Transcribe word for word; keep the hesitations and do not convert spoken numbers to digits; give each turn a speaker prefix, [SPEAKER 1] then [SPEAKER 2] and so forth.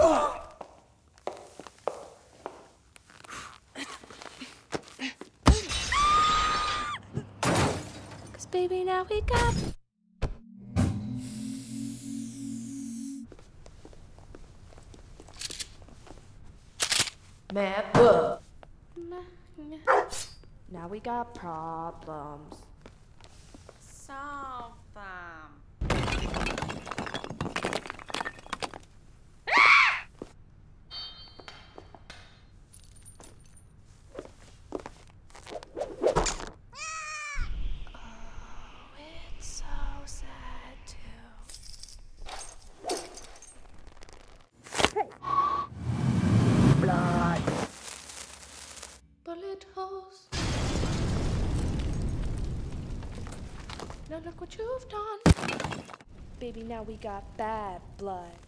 [SPEAKER 1] Cause baby, now we got
[SPEAKER 2] mad bug.
[SPEAKER 1] Now we got problems.
[SPEAKER 3] Solve them.
[SPEAKER 1] Oh, it's so sad too. Hey. Blood. Bullet holes. Now look what you've done. Baby, now we got bad blood.